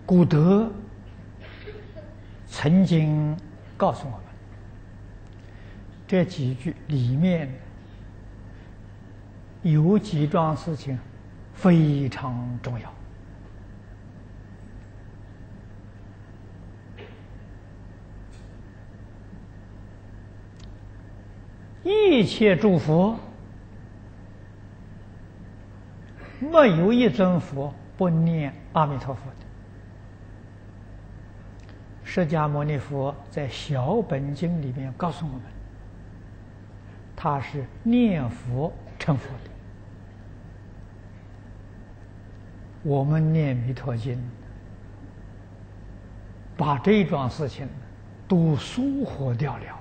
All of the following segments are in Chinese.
古德曾经告诉我们，这几句里面有几桩事情非常重要。一切诸佛，没有一尊佛不念阿弥陀佛的。释迦牟尼佛在小本经里面告诉我们，他是念佛成佛的。我们念弥陀经，把这一桩事情都疏忽掉了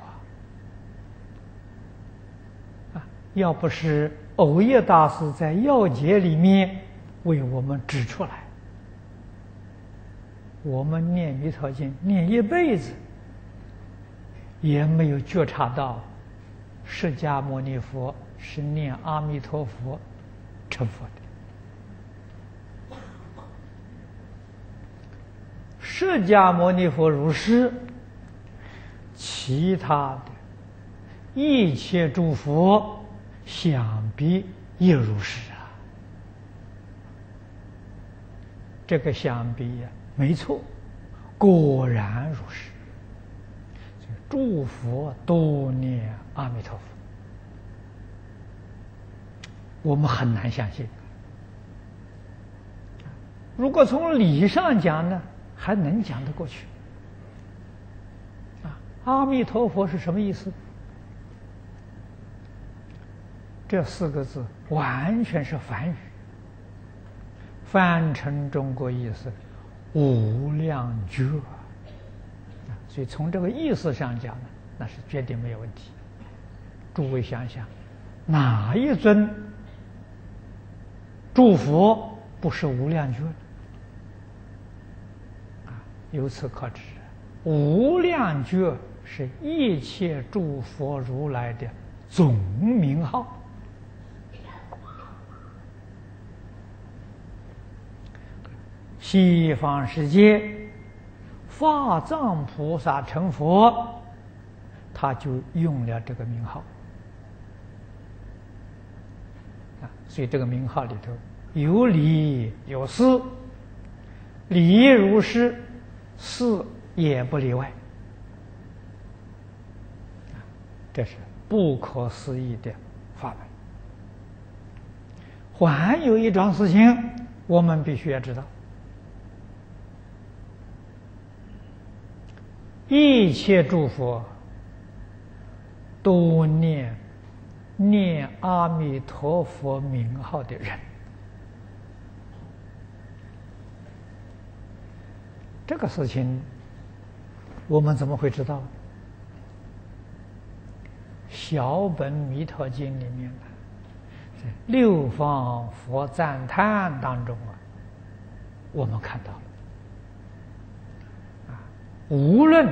啊！要不是藕益大师在要解里面为我们指出来，我们念弥陀经念一辈子，也没有觉察到释迦牟尼佛是念阿弥陀佛成佛的。释迦牟尼佛如是，其他的一切诸佛想必也如是啊。这个想必呀，没错，果然如是。诸佛都念阿弥陀佛，我们很难相信。如果从理上讲呢，还能讲得过去。阿弥陀佛是什么意思？这四个字完全是梵语，翻成中国意思无量觉。所以从这个意思上讲呢，那是绝对没有问题。诸位想想，哪一尊诸佛不是无量觉？由此可知，无量觉是一切诸佛如来的总名号。西方世界法藏菩萨成佛，他就用了这个名号所以这个名号里头有理有事，理如是，事也不例外这是不可思议的法门。还有一桩事情我们必须要知道，一切诸佛都念阿弥陀佛名号的人，这个事情我们怎么会知道？小本弥陀经里面在六方佛赞叹当中我们看到了无论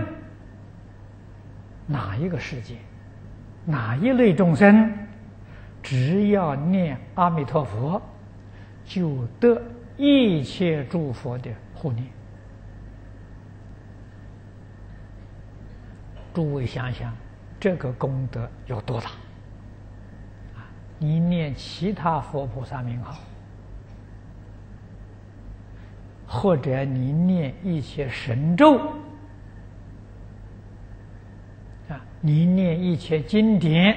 哪一个世界，哪一类众生，只要念阿弥陀佛，就得一切诸佛的护念。诸位想想，这个功德有多大你念其他佛菩萨名号，或者你念一些神咒你念一切经典，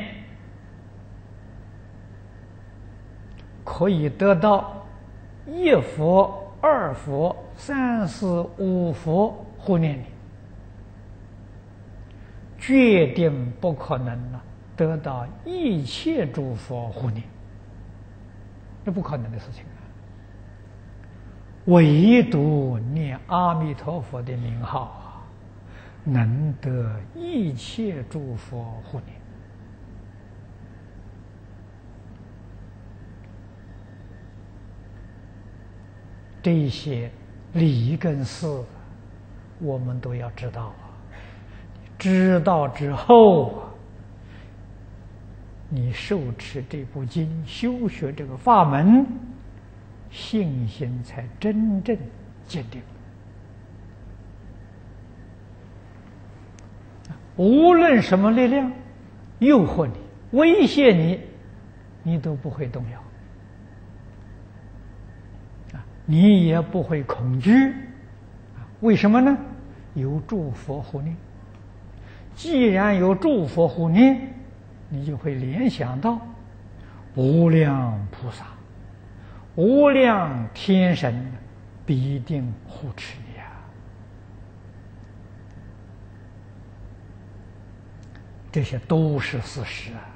可以得到一佛、二佛、三四五佛护念你，决定不可能得到一切诸佛护念，这不可能的事情唯独念阿弥陀佛的名号能得一切诸佛护念。这些理跟事我们都要知道知道之后你受持这部经，修学这个法门，信心才真正坚定。 无论什么力量诱惑你、威胁你，你都不会动摇，你也不会恐惧。为什么呢？有诸佛护念。既然有诸佛护念，你就会联想到无量菩萨、无量天神必定护持你啊！这些都是事实啊。